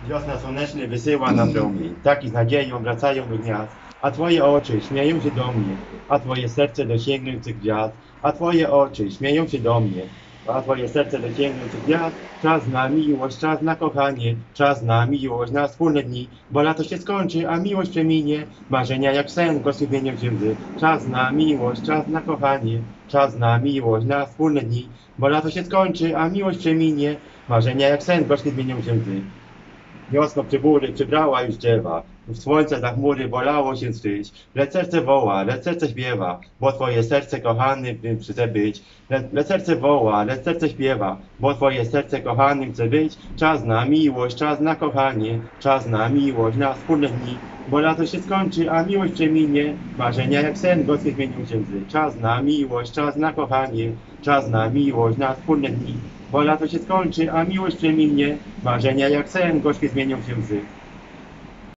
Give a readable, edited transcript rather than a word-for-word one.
Wiosna słoneczny wysyła nam promień, taki z nadzieją wracają do gniazd. A twoje oczy śmieją się do mnie, a twoje serce do sięgnących gwiazd. A twoje oczy śmieją się do mnie, a twoje serce do sięgnących gwiazd. Czas na miłość, czas na kochanie, czas na miłość, na wspólne dni. Bo lato się skończy, a miłość przeminie. Marzenia jak sen, gorzkie zmienią się łzy. Czas na miłość, czas na kochanie, czas na miłość, na wspólne dni. Bo lato się skończy, a miłość przeminie. Marzenia jak sen, gorzkie zmienią się łzy. Wiosno przy góry przybrała już drzewa, już słońce za chmury bolało się zryć. Lecz serce woła, lecz serce śpiewa, bo twoje serce kochany chce być. Lecz serce woła, lecz serce śpiewa, bo twoje serce kochanym chce być. Czas na miłość, czas na kochanie, czas na miłość, na wspólne dni. Bo lato się skończy, a miłość przeminie. Marzenia jak sen, gorzkie zmienią się łzy. Czas na miłość, czas na kochanie, czas na miłość, na wspólne dni. Bo lato się skończy, a miłość przeminie. Marzenia jak sen, gorzkie zmienią się łzy.